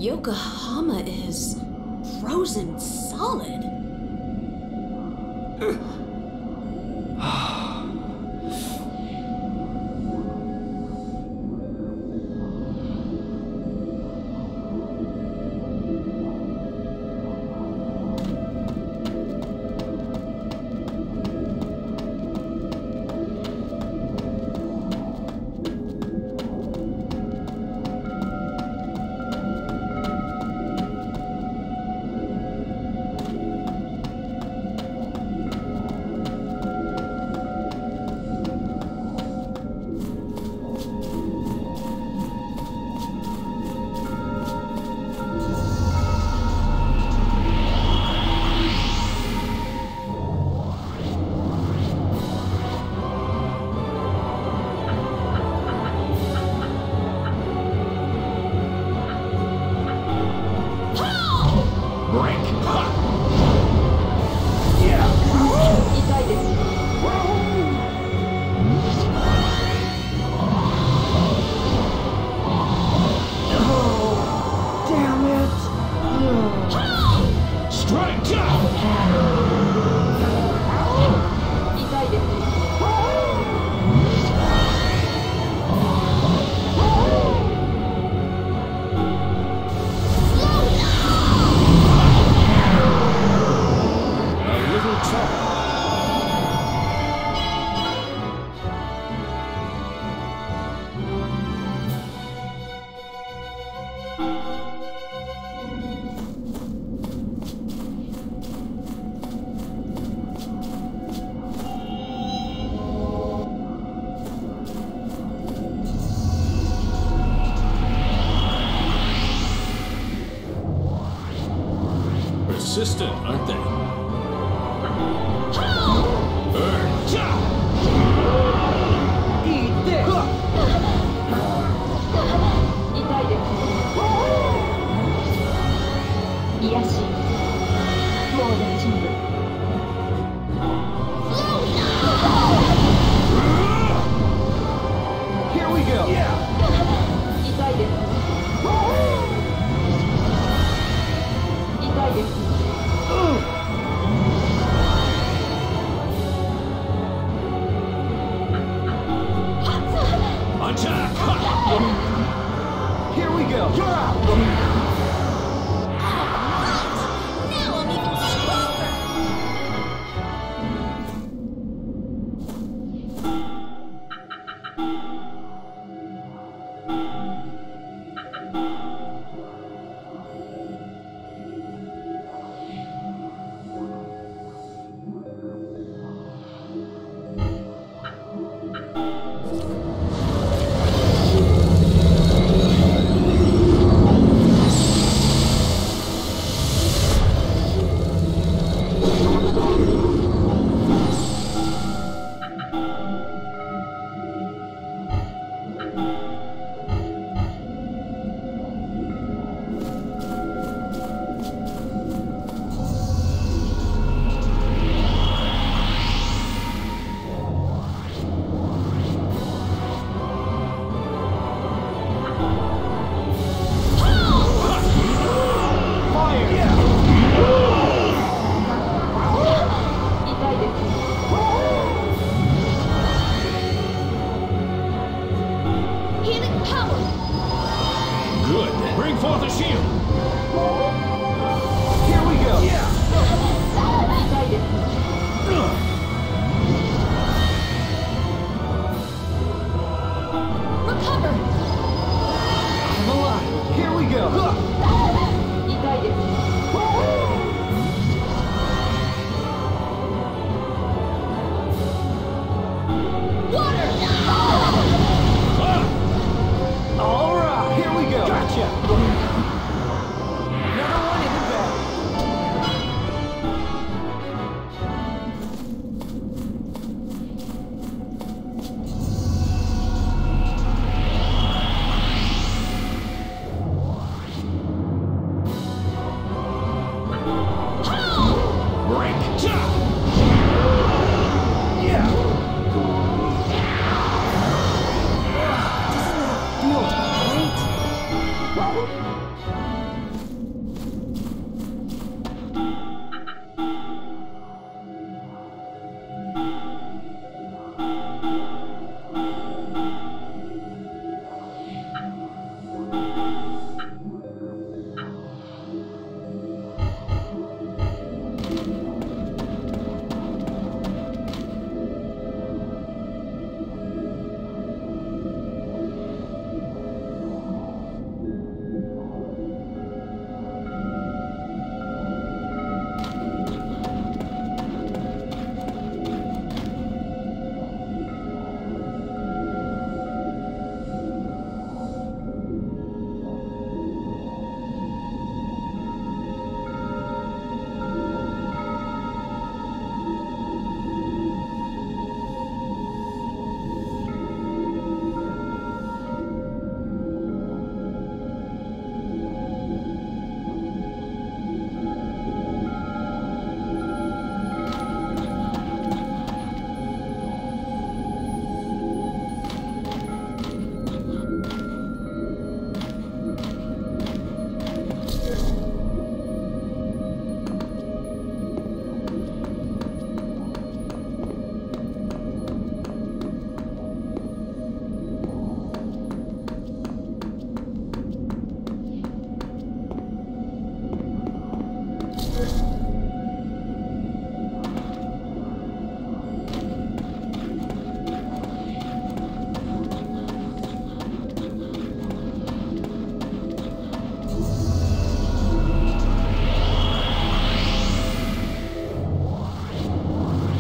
Yokohama is frozen solid. Persistent, aren't they? Here we go. Here we go. You're out. Now I'm even stronger.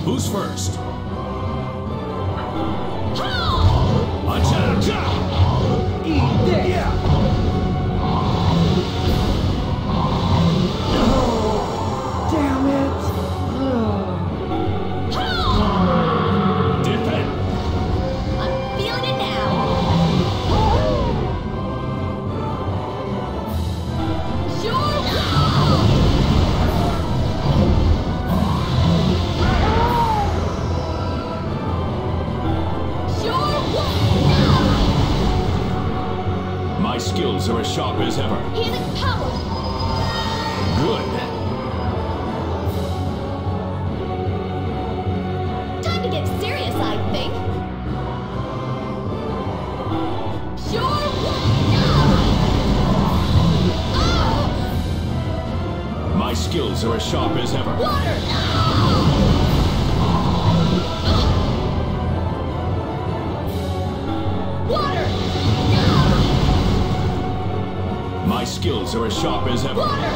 Who's first? Ha! Attack! Eat this! Damn it! Ha! Defend! I'm feeling it now. Sure. My skills are as sharp as ever. Healing power. Good. Time to get serious, I think. Sure. My skills are as sharp as ever. Water. Water. My skills are as sharp as ever. Water.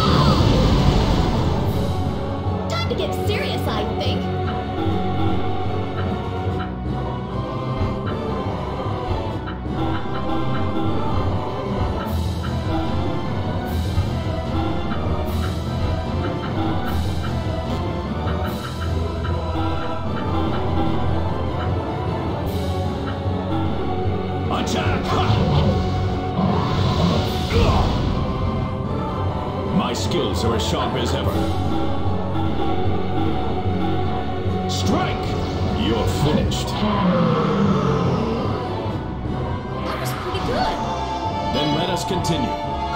Time to get serious, I think. Attack! My skills are as sharp as ever. Strike! You're finished. That was pretty good. Then let us continue.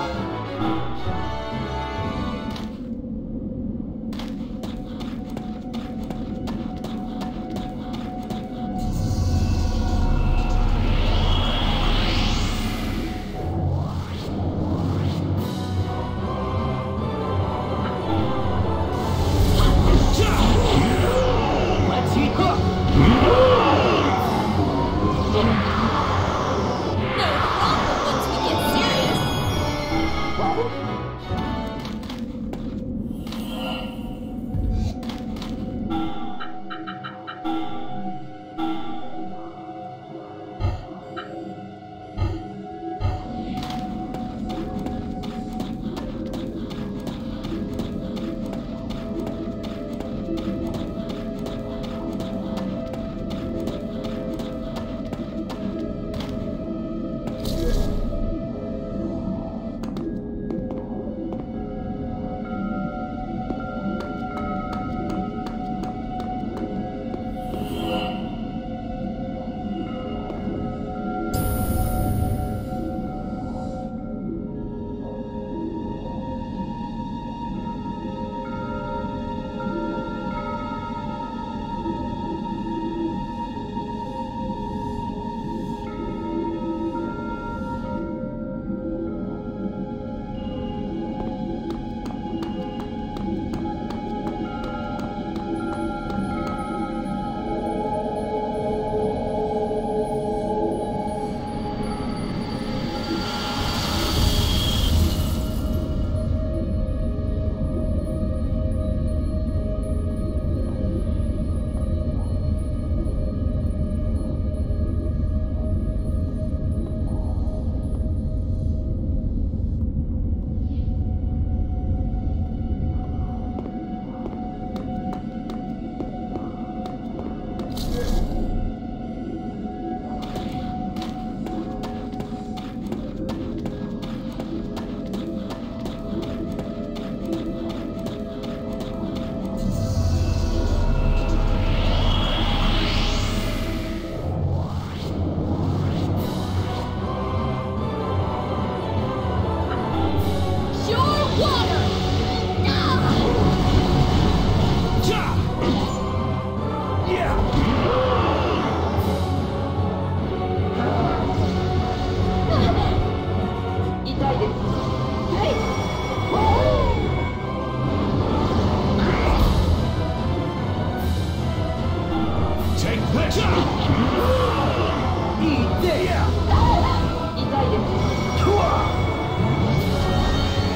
Let's heat up! No problem once we get serious.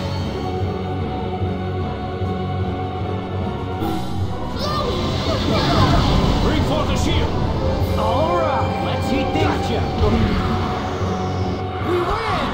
No! for the shield! Alright, let's heat things up. We win!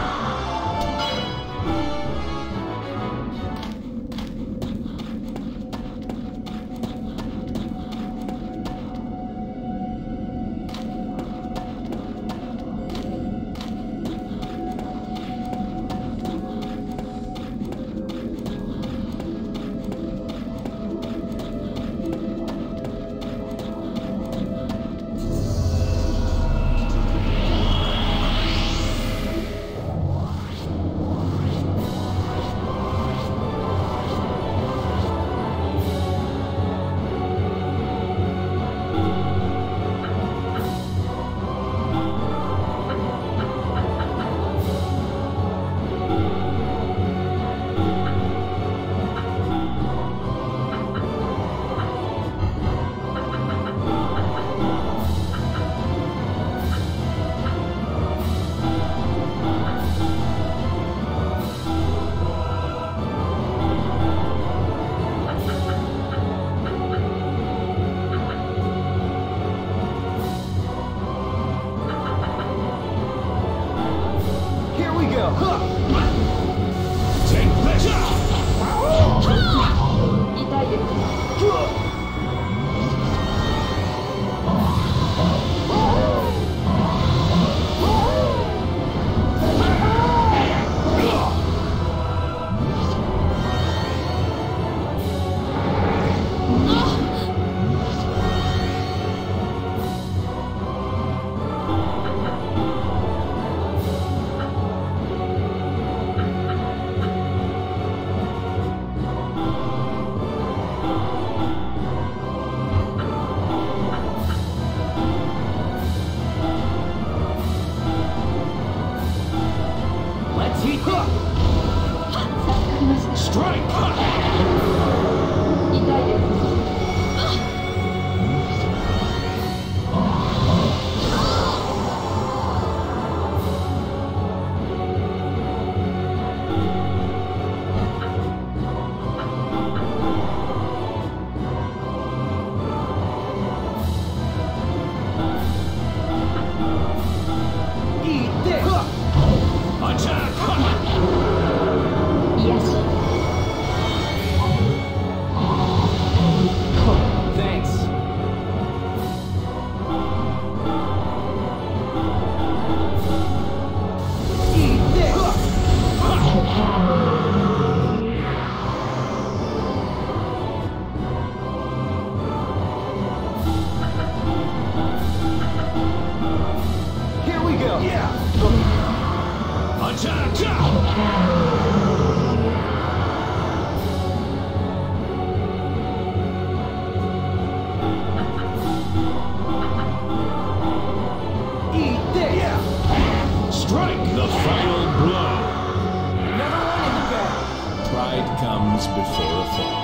Take this! 痛いです。 Strike! 痛いです。 Eat this! Attack! 癒し。 Thanks. Eat this! Here we go. Yeah. Attack! Eat this! Yeah. Strike! The final blow! Another one in the bag. Pride comes before a fall.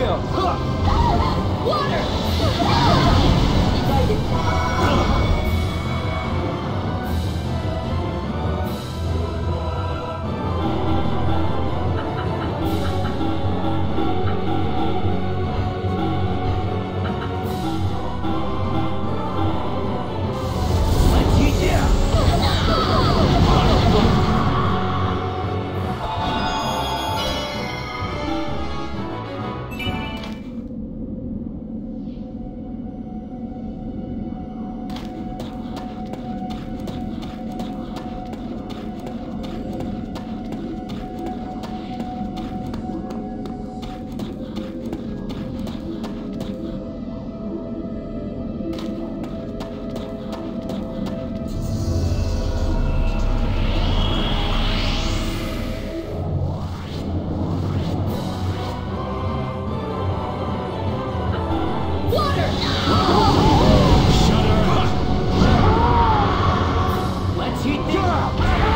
go. Water! 痛いです。 Let's eat ya! Water! Shudder! Let's eat this!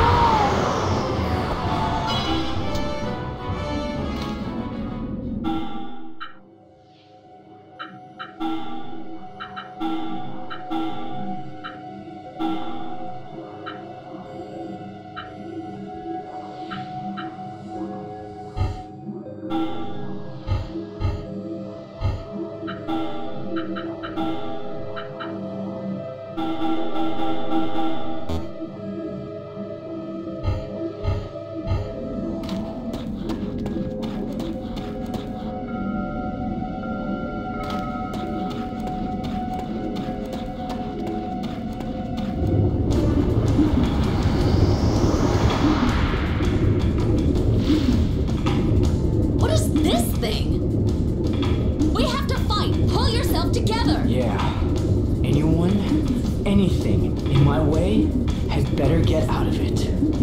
What is this thing? We have to fight! Pull yourself together! Yeah. Anyone, anything in my way had better get out of it.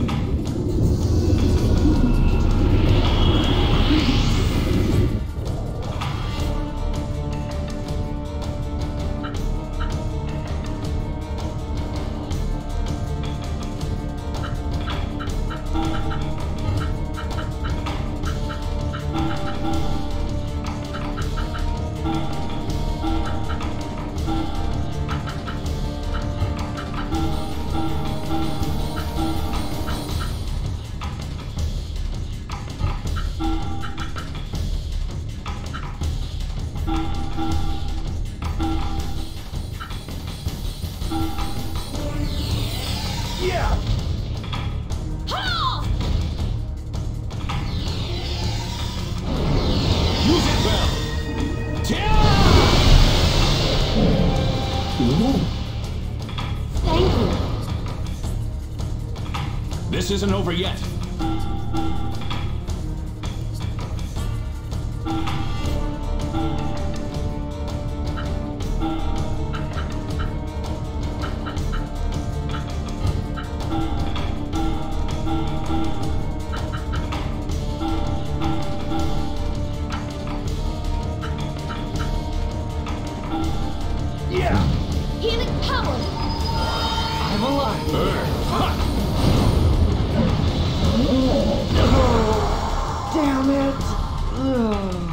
Yeah! Ha! Use it well! Thank you. This isn't over yet. Yeah! Healing power! I'm alive! Damn it! Ugh.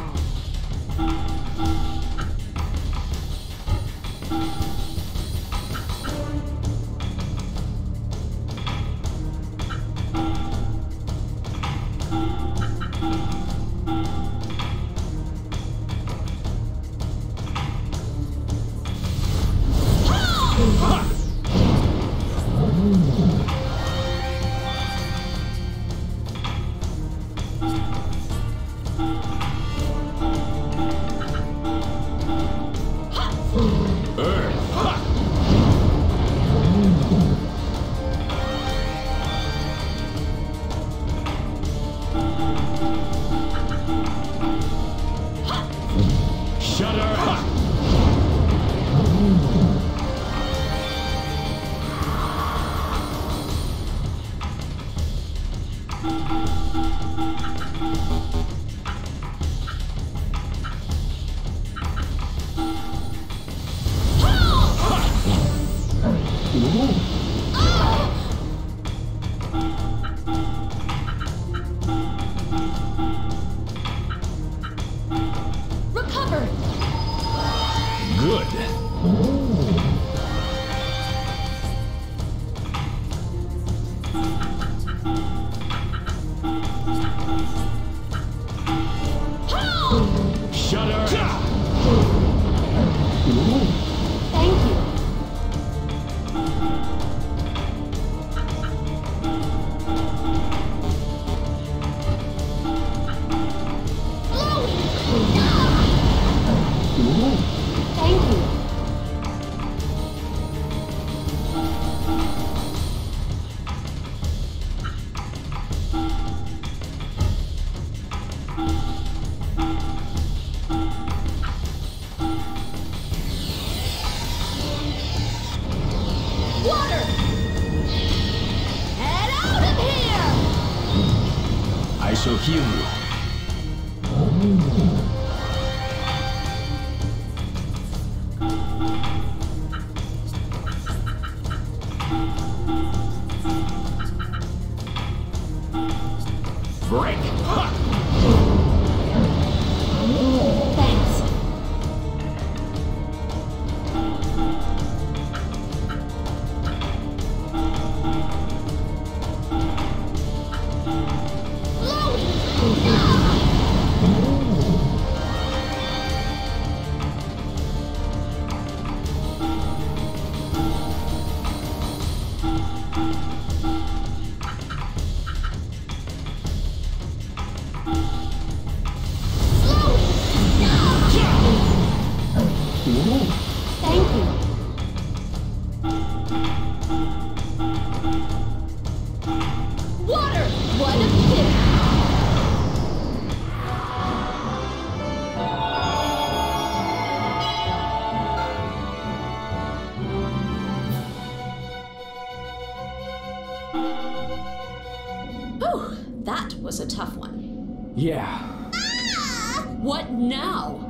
was a tough one. Yeah. What now?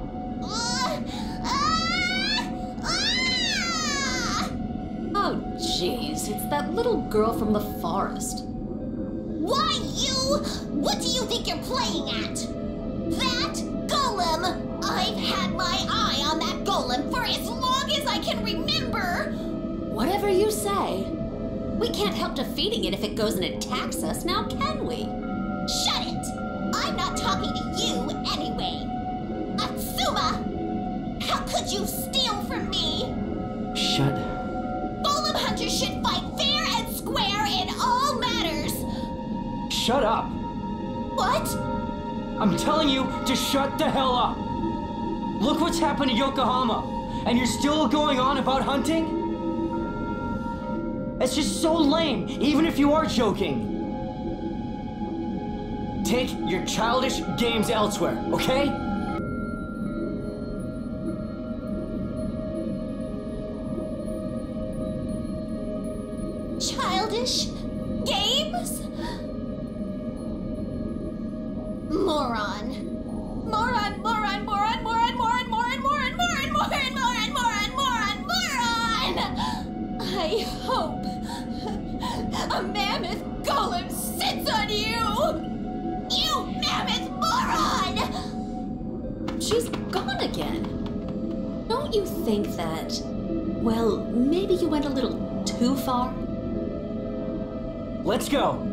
Oh, jeez, it's that little girl from the forest. Why, you? What do you think you're playing at? That golem! I've had my eye on that golem for as long as I can remember! Whatever you say. We can't help defeating it if it goes and attacks us, now can we? Shut it! I'm not talking to you anyway! Atsuma! How could you steal from me? Shut. Golem hunters should fight fair and square in all matters! Shut up! What? I'm telling you to shut the hell up! Look what's happened to Yokohama! And you're still going on about hunting? It's just so lame, even if you are joking. Take your childish games elsewhere, okay? Childish games? Moron. Moron, moron, moron, moron, moron, moron, moron, moron, moron, moron, moron, moron, moron! I hope a mammoth golem sits on you! You mammoth moron! She's gone again. Don't you think that, well, maybe you went a little too far? Let's go!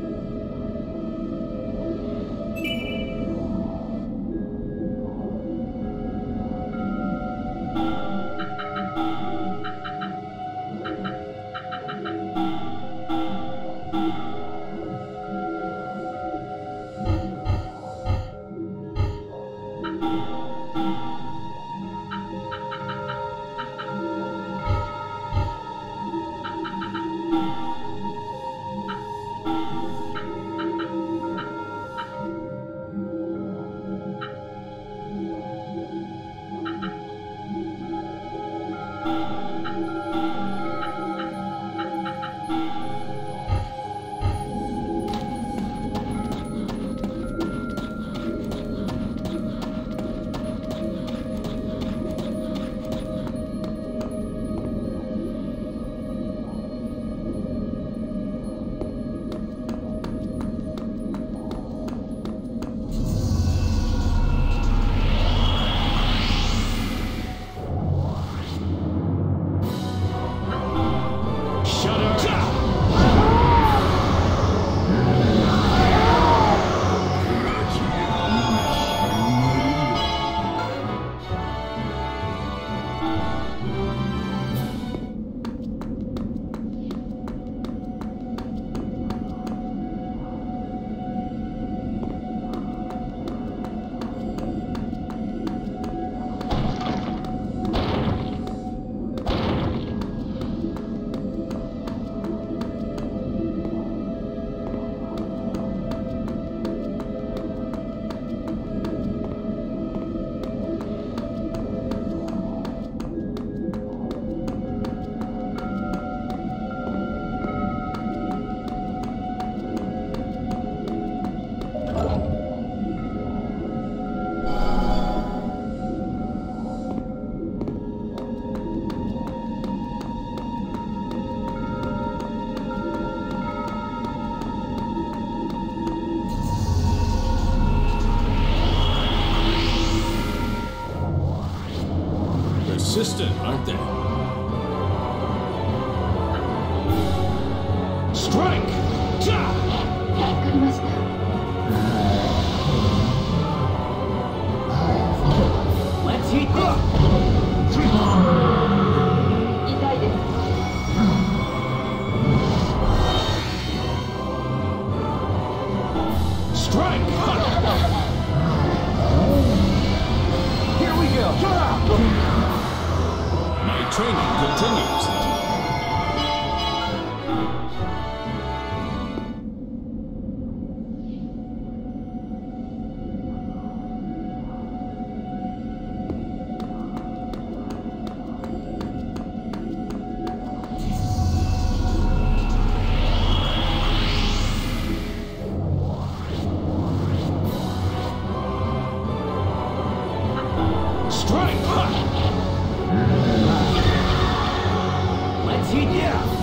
Persistent, aren't they? Strike! Ja! Let's heat this! 痛いです。 Strike! Here we go! My training continues. Strike! Ha! Let's heat it up.